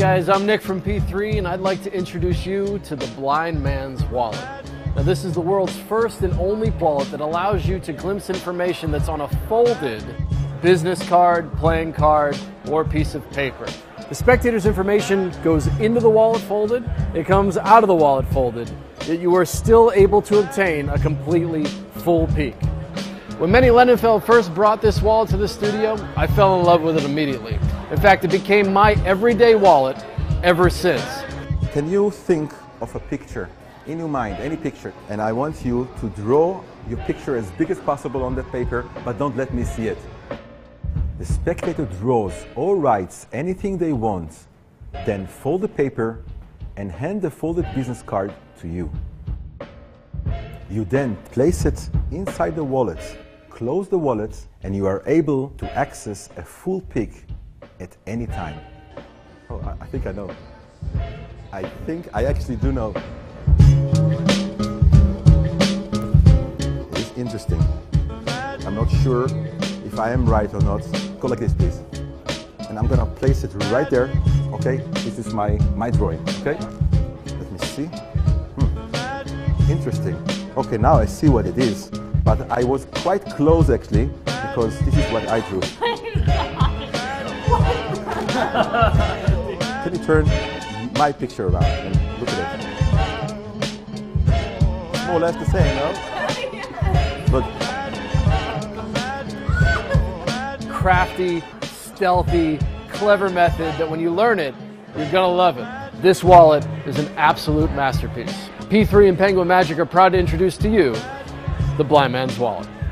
guys, I'm Nick from P3 and I'd like to introduce you to the Blind Man's Wallet. Now this is the world's first and only wallet that allows you to glimpse information that's on a folded business card, playing card, or piece of paper. The spectator's information goes into the wallet folded, it comes out of the wallet folded, yet you are still able to obtain a completely full peek. When Menny Lendenfeld first brought this wallet to the studio, I fell in love with it immediately. In fact, it became my everyday wallet ever since. Can you think of a picture in your mind, any picture, and I want you to draw your picture as big as possible on that paper, but don't let me see it. The spectator draws or writes anything they want, then fold the paper and hand the folded business card to you. You then place it inside the wallet, close the wallet, and you are able to access a full peek at any time. Oh, I think I know. I think I actually do know. It's interesting. I'm not sure if I am right or not. Go like this, please. And I'm gonna place it right there. Okay, this is my drawing. Okay, let me see. Interesting. Okay, now I see what it is. But I was quite close actually, because this is what I drew. Can you turn my picture around and look at it? It's more or less the same, no? But crafty, stealthy, clever method that when you learn it, you're gonna love it. This wallet is an absolute masterpiece. P3 and Penguin Magic are proud to introduce to you the Blind Man's Wallet.